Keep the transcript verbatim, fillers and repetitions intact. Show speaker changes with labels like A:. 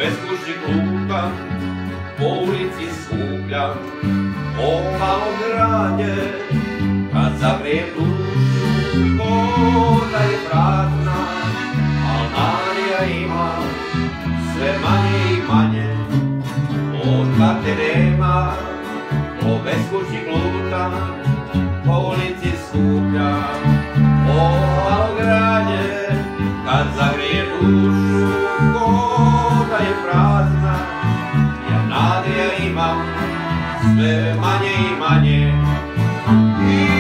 A: beskućnik lutam, po ulici skupljam pomalo granje, kad zagrijem dušu, koda je prazna, al nada ima sve manje i manje. Od kad te nema, po beskućnik lutam, po ulici skupljam pomalo granje, kad zagrijem dušu, koda je prazna, jer nade ja imam sve manje i manje.